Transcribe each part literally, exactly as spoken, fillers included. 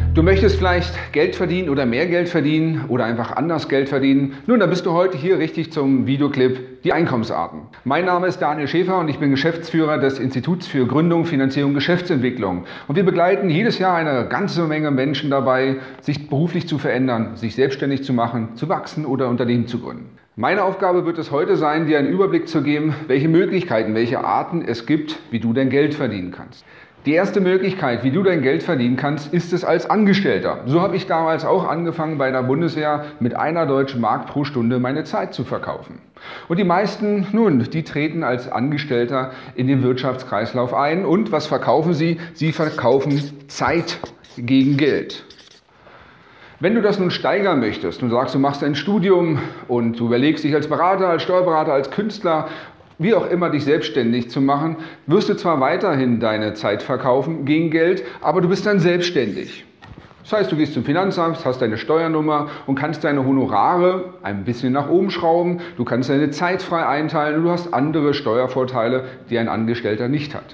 Du möchtest vielleicht Geld verdienen oder mehr Geld verdienen oder einfach anders Geld verdienen? Nun, dann bist du heute hier richtig zum Videoclip Die Einkommensarten. Mein Name ist Daniel Schäfer und ich bin Geschäftsführer des Instituts für Gründung, Finanzierung, Geschäftsentwicklung. Und wir begleiten jedes Jahr eine ganze Menge Menschen dabei, sich beruflich zu verändern, sich selbstständig zu machen, zu wachsen oder Unternehmen zu gründen. Meine Aufgabe wird es heute sein, dir einen Überblick zu geben, welche Möglichkeiten, welche Arten es gibt, wie du dein Geld verdienen kannst. Die erste Möglichkeit, wie du dein Geld verdienen kannst, ist es als Angestellter. So habe ich damals auch angefangen, bei der Bundeswehr mit einer deutschen Mark pro Stunde meine Zeit zu verkaufen. Und die meisten, nun, die treten als Angestellter in den Wirtschaftskreislauf ein. Und was verkaufen sie? Sie verkaufen Zeit gegen Geld. Wenn du das nun steigern möchtest und sagst, du machst ein Studium und du überlegst dich als Berater, als Steuerberater, als Künstler, wie auch immer, dich selbstständig zu machen, wirst du zwar weiterhin deine Zeit verkaufen gegen Geld, aber du bist dann selbstständig. Das heißt, du gehst zum Finanzamt, hast deine Steuernummer und kannst deine Honorare ein bisschen nach oben schrauben, du kannst deine Zeit frei einteilen und du hast andere Steuervorteile, die ein Angestellter nicht hat.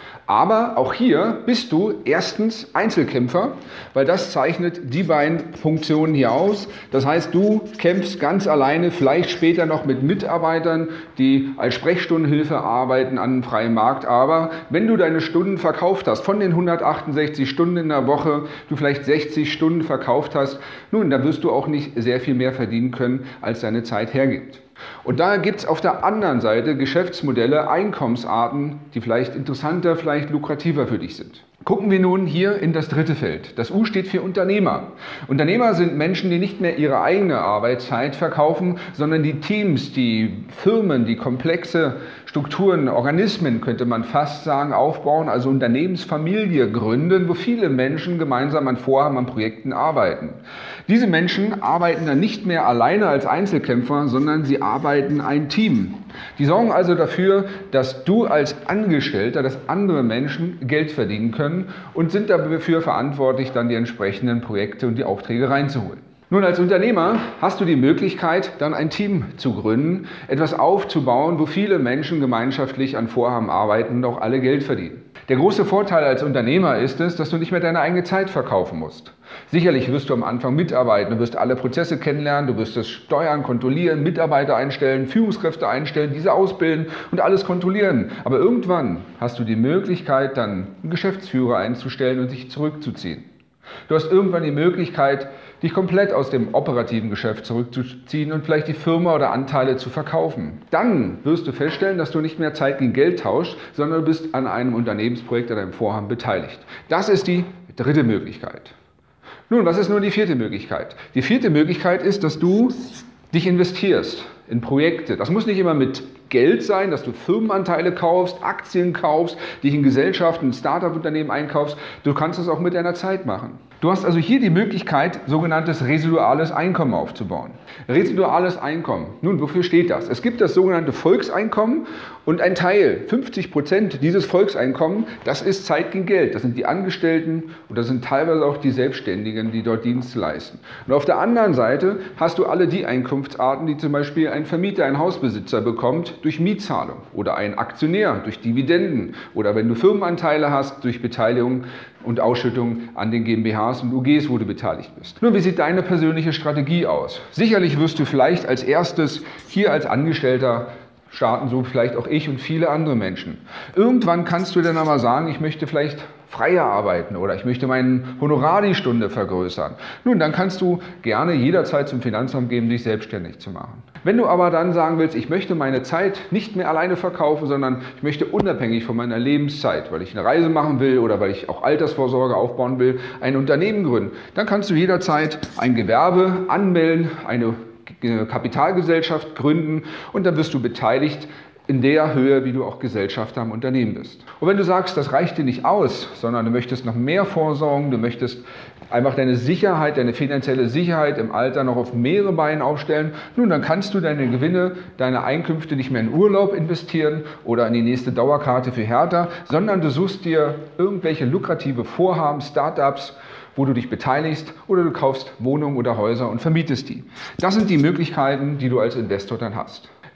Aber auch hier bist du erstens Einzelkämpfer, weil das zeichnet die beiden Funktionen hier aus. Das heißt, du kämpfst ganz alleine, vielleicht später noch mit Mitarbeitern, die als Sprechstundenhilfe arbeiten an einem freien Markt. Aber wenn du deine Stunden verkauft hast, von den hundertachtundsechzig Stunden in der Woche, du vielleicht sechzig Stunden verkauft hast, nun, dann wirst du auch nicht sehr viel mehr verdienen können, als deine Zeit hergibt. Und da gibt es auf der anderen Seite Geschäftsmodelle, Einkommensarten, die vielleicht interessanter, vielleicht lukrativer für dich sind. Gucken wir nun hier in das dritte Feld. Das U steht für Unternehmer. Unternehmer sind Menschen, die nicht mehr ihre eigene Arbeitszeit verkaufen, sondern die Teams, die Firmen, die komplexe Strukturen, Organismen, könnte man fast sagen, aufbauen, also Unternehmensfamilie gründen, wo viele Menschen gemeinsam an Vorhaben, an Projekten arbeiten. Diese Menschen arbeiten dann nicht mehr alleine als Einzelkämpfer, sondern sie arbeiten ein Team. Die sorgen also dafür, dass du als Angestellter, dass andere Menschen Geld verdienen können und sind dafür verantwortlich, dann die entsprechenden Projekte und die Aufträge reinzuholen. Nun, als Unternehmer hast du die Möglichkeit, dann ein Team zu gründen, etwas aufzubauen, wo viele Menschen gemeinschaftlich an Vorhaben arbeiten und auch alle Geld verdienen. Der große Vorteil als Unternehmer ist es, dass du nicht mehr deine eigene Zeit verkaufen musst. Sicherlich wirst du am Anfang mitarbeiten, du wirst alle Prozesse kennenlernen, du wirst das steuern, kontrollieren, Mitarbeiter einstellen, Führungskräfte einstellen, diese ausbilden und alles kontrollieren. Aber irgendwann hast du die Möglichkeit, dann einen Geschäftsführer einzustellen und dich zurückzuziehen. Du hast irgendwann die Möglichkeit, dich komplett aus dem operativen Geschäft zurückzuziehen und vielleicht die Firma oder Anteile zu verkaufen. Dann wirst du feststellen, dass du nicht mehr Zeit gegen Geld tauschst, sondern du bist an einem Unternehmensprojekt, an einem Vorhaben beteiligt. Das ist die dritte Möglichkeit. Nun, was ist nun die vierte Möglichkeit? Die vierte Möglichkeit ist, dass du dich investierst in Projekte. Das muss nicht immer mit Geld sein, dass du Firmenanteile kaufst, Aktien kaufst, dich in Gesellschaften, in Start-up-Unternehmen einkaufst. Du kannst das auch mit deiner Zeit machen. Du hast also hier die Möglichkeit, sogenanntes residuales Einkommen aufzubauen. Residuales Einkommen. Nun, wofür steht das? Es gibt das sogenannte Volkseinkommen und ein Teil, fünfzig Prozent dieses Volkseinkommens, das ist Zeit gegen Geld. Das sind die Angestellten und das sind teilweise auch die Selbstständigen, die dort Dienst leisten. Und auf der anderen Seite hast du alle die Einkunftsarten, die zum Beispiel ein Vermieter, ein Hausbesitzer bekommt durch Mietzahlung oder ein Aktionär durch Dividenden oder wenn du Firmenanteile hast durch Beteiligung und Ausschüttung an den GmbHs und U Gs, wo du beteiligt bist. Nun, wie sieht deine persönliche Strategie aus? Sicherlich wirst du vielleicht als erstes hier als Angestellter starten, so vielleicht auch ich und viele andere Menschen. Irgendwann kannst du dann aber sagen, ich möchte vielleicht freier arbeiten oder ich möchte meinen Honorar die Stunde vergrößern. Nun, dann kannst du gerne jederzeit zum Finanzamt gehen, dich selbstständig zu machen. Wenn du aber dann sagen willst, ich möchte meine Zeit nicht mehr alleine verkaufen, sondern ich möchte unabhängig von meiner Lebenszeit, weil ich eine Reise machen will oder weil ich auch Altersvorsorge aufbauen will, ein Unternehmen gründen, dann kannst du jederzeit ein Gewerbe anmelden, eine Kapitalgesellschaft gründen und dann wirst du beteiligt in der Höhe, wie du auch Gesellschafter am Unternehmen bist. Und wenn du sagst, das reicht dir nicht aus, sondern du möchtest noch mehr vorsorgen, du möchtest einfach deine Sicherheit, deine finanzielle Sicherheit im Alter noch auf mehrere Beine aufstellen, nun, dann kannst du deine Gewinne, deine Einkünfte nicht mehr in Urlaub investieren oder in die nächste Dauerkarte für Hertha, sondern du suchst dir irgendwelche lukrative Vorhaben, Startups, wo du dich beteiligst oder du kaufst Wohnungen oder Häuser und vermietest die. Das sind die Möglichkeiten, die du als Investor dann hast.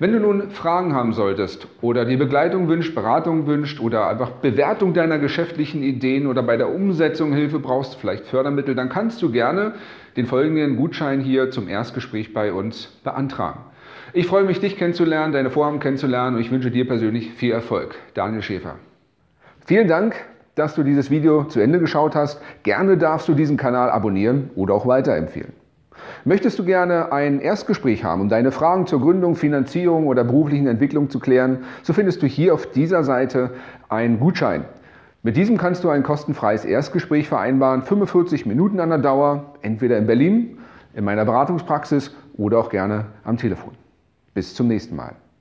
Wenn du nun Fragen haben solltest oder die Begleitung wünscht, Beratung wünscht oder einfach Bewertung deiner geschäftlichen Ideen oder bei der Umsetzung Hilfe brauchst, vielleicht Fördermittel, dann kannst du gerne den folgenden Gutschein hier zum Erstgespräch bei uns beantragen. Ich freue mich, dich kennenzulernen, deine Vorhaben kennenzulernen und ich wünsche dir persönlich viel Erfolg. Daniel Schäfer. Vielen Dank, dass du dieses Video zu Ende geschaut hast. Gerne darfst du diesen Kanal abonnieren oder auch weiterempfehlen. Möchtest du gerne ein Erstgespräch haben, um deine Fragen zur Gründung, Finanzierung oder beruflichen Entwicklung zu klären, so findest du hier auf dieser Seite einen Gutschein. Mit diesem kannst du ein kostenfreies Erstgespräch vereinbaren, fünfundvierzig Minuten an der Dauer, entweder in Berlin, in meiner Beratungspraxis oder auch gerne am Telefon. Bis zum nächsten Mal.